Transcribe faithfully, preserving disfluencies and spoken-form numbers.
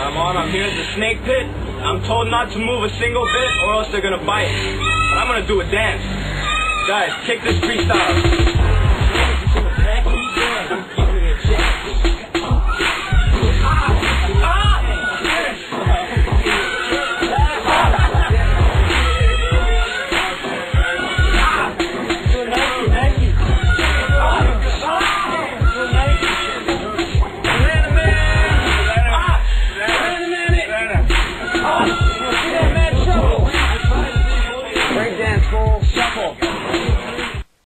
Selamat, I'm here at the snake pit. I'm told not to move a single bit or else they're gonna bite. But I'm gonna do a dance. Guys, kick this freestyle.